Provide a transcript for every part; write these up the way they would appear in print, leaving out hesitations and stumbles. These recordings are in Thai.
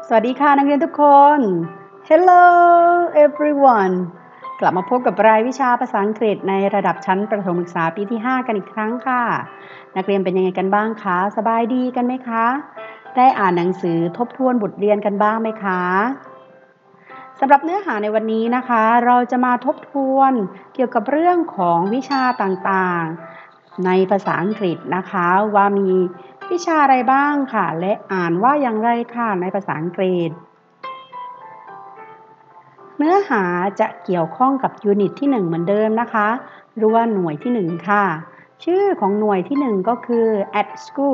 สวัสดีค่ะนักเรียนทุกคน Hello everyone กลับมาพบกับรายวิชาภาษาอังกฤษในระดับชั้นประถมศึกษาปีที่ 5 กันอีกครั้งค่ะนักเรียนเป็นยังไงกันบ้างคะสบายดีกันไหมคะได้อ่านหนังสือทบทวนบทเรียนกันบ้างไหมคะสำหรับเนื้อหาในวันนี้นะคะเราจะมาทบทวนเกี่ยวกับเรื่องของวิชาต่างๆในภาษาอังกฤษนะคะว่ามีวิชาอะไรบ้างค่ะและอ่านว่าอย่างไรค่ะในภาษาอังกฤษเนื้อหาจะเกี่ยวข้องกับยูนิตที่1เหมือนเดิมนะคะหรือว่าหน่วยที่1ค่ะชื่อของหน่วยที่1ก็คือ at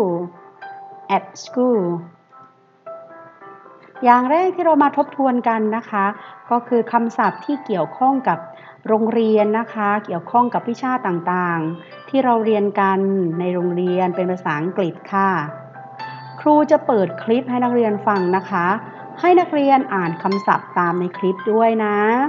school อย่างแรกที่เรามาทบทวนกันนะคะก็คือคำศัพท์ที่เกี่ยวข้องกับโรงเรียนนะคะเกี่ยวข้องกับวิชาต่างๆที่เราเรียนกันในโรงเรียนเป็นภาษาอังกฤษค่ะครูจะเปิดคลิปให้นักเรียนฟังนะคะให้นักเรียนอ่านคำศัพท์ตามในคลิปด้วยนะ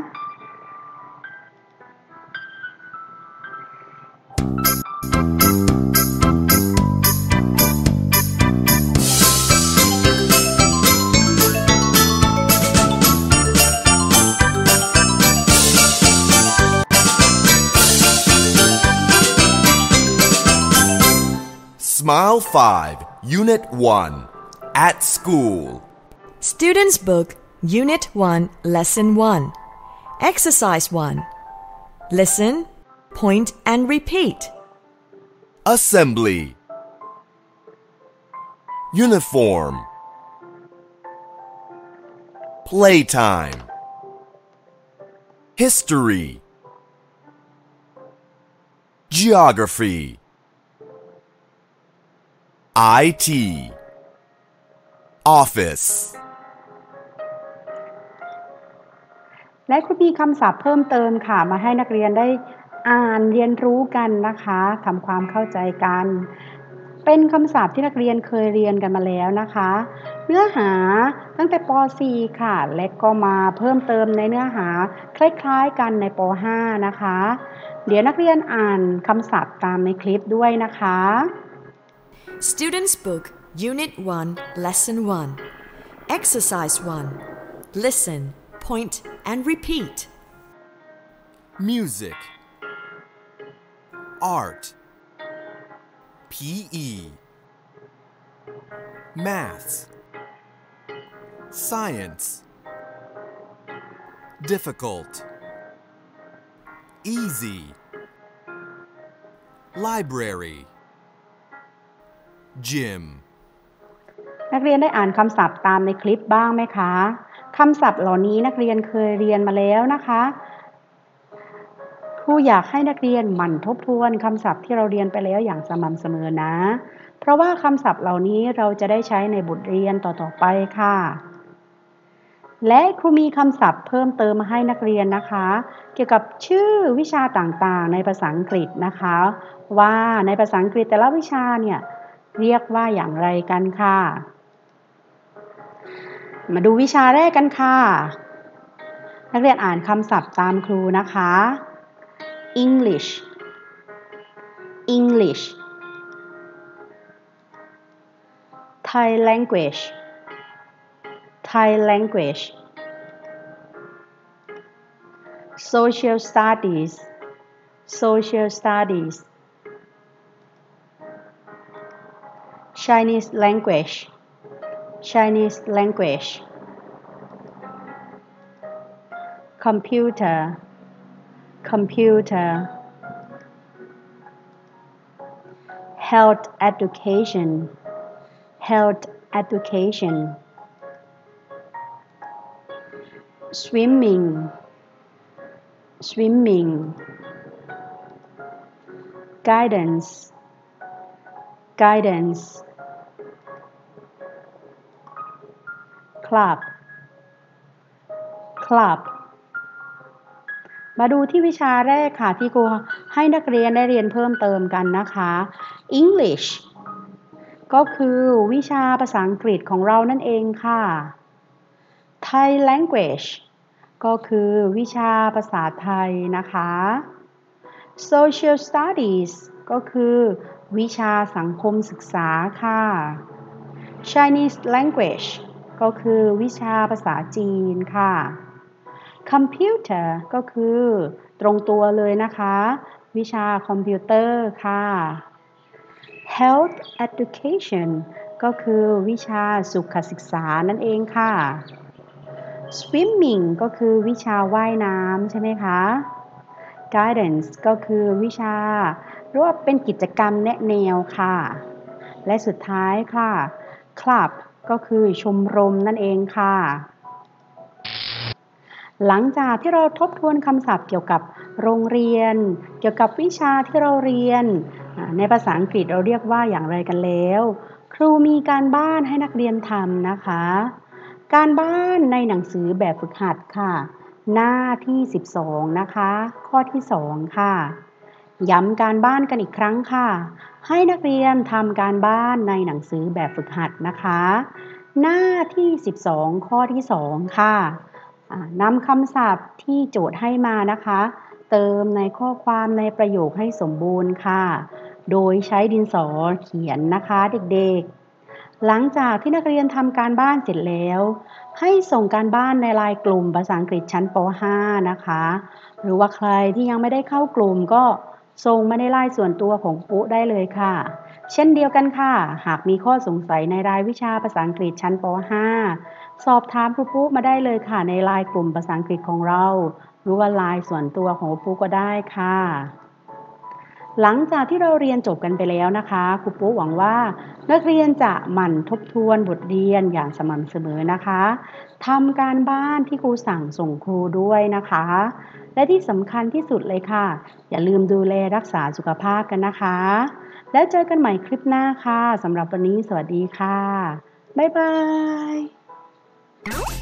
Smile 5, Unit 1, at school. Students' Book, Unit 1, Lesson 1. Exercise 1. Listen, point and repeat. Assembly. Uniform. Playtime. History. Geography. IT. Office. และครูมีคำศัพท์เพิ่มเติมค่ะมาให้นักเรียนได้อ่านเรียนรู้กันนะคะทำความเข้าใจกันเป็นคำศัพท์ที่นักเรียนเคยเรียนกันมาแล้วนะคะเนื้อหาตั้งแต่ป .4 ค่ะและก็มาเพิ่มเติมในเนื้อหาคล้ายๆกันในป .5 นะคะเดี๋ยวนักเรียนอ่านคำศัพท์ตามในคลิปด้วยนะคะ Students' Book, Unit 1, Lesson 1. Exercise 1. Listen, point and repeat. Music. Art. PE. Maths. Science. Difficult. Easy. Library. Gym. นักเรียนได้อ่านคำศัพท์ตามในคลิปบ้างไหมคะคำศัพท์เหล่านี้นักเรียนเคยเรียนมาแล้วนะคะครูอยากให้นักเรียนหมั่นทบทวนคำศัพท์ที่เราเรียนไปแล้วอย่างสม่ำเสมอนะเพราะว่าคำศัพท์เหล่านี้เราจะได้ใช้ในบทเรียนต่อๆไปค่ะและครูมีคำศัพท์เพิ่มเติมมาให้นักเรียนนะคะเกี่ยวกับชื่อวิชาต่างๆในภาษาอังกฤษนะคะว่าในภาษาอังกฤษแต่ละวิชาเนี่ยเรียกว่าอย่างไรกันค่ะมาดูวิชาแรกกันค่ะนักเรียนอ่านคำศัพท์ตามครูนะคะ English English Thai language Thai language Social studies Social studies Chinese language Chinese language Computer Computer Health education Health education Swimming Swimming Guidance Guidance Club Club มาดูที่วิชาแรกค่ะที่ครูให้นักเรียนได้เรียนเพิ่มเติมกันนะคะ English ก็คือวิชาภาษาอังกฤษของเรานั่นเองค่ะ Thai language ก็คือวิชาภาษาไทยนะคะ Social Studies ก็คือวิชาสังคมศึกษาค่ะ Chinese Language ก็คือวิชาภาษาจีนค่ะ Computer ก็คือตรงตัวเลยนะคะวิชาคอมพิวเตอร์ค่ะ Health Education ก็คือวิชาสุขศึกษานั่นเองค่ะ Swimming ก็คือวิชาว่ายน้ำใช่ไหมคะ Guidance ก็คือวิชาหรือว่าเป็นกิจกรรมแนะแนวค่ะและสุดท้ายค่ะ Club ก็คือชมรมนั่นเองค่ะหลังจากที่เราทบทวนคำศัพท์เกี่ยวกับโรงเรียนเกี่ยวกับวิชาที่เราเรียนในภาษาอังกฤษเราเรียกว่าอย่างไรกันแล้วครูมีการบ้านให้นักเรียนทำนะคะการบ้านในหนังสือแบบฝึกหัดค่ะหน้าที่12นะคะข้อที่2ค่ะย้ำการบ้านกันอีกครั้งค่ะให้นักเรียนทำการบ้านในหนังสือแบบฝึกหัดนะคะหน้าที่12ข้อที่2ค่ะนำคำศัพท์ที่โจทย์ให้มานะคะเติมในข้อความในประโยคให้สมบูรณ์ค่ะโดยใช้ดินสอเขียนนะคะเด็กๆหลังจากที่นักเรียนทำการบ้านเสร็จแล้วให้ส่งการบ้านในไลน์กลุ่มภาษาอังกฤษชั้นป .5 นะคะหรือว่าใครที่ยังไม่ได้เข้ากลุ่มก็ส่งมาในไลน์ส่วนตัวของปุ๊ได้เลยค่ะเช่นเดียวกันค่ะหากมีข้อสงสัยในรายวิชาภาษาอังกฤษชั้นป .5 สอบถามครูปุ๊มาได้เลยค่ะในไลน์กลุ่มภาษาอังกฤษของเราหรือว่าไลน์ส่วนตัวของครูปุ๊ก็ได้ค่ะหลังจากที่เราเรียนจบกันไปแล้วนะคะครูปุ๊หวังว่านักเรียนจะหมั่นทบทวนบทเรียนอย่างสม่ำเสมอนะคะทำการบ้านที่ครูสั่งส่งครูด้วยนะคะและที่สำคัญที่สุดเลยค่ะอย่าลืมดูแลรักษาสุขภาพกันนะคะแล้วเจอกันใหม่คลิปหน้าค่ะสำหรับวันนี้สวัสดีค่ะบ๊ายบาย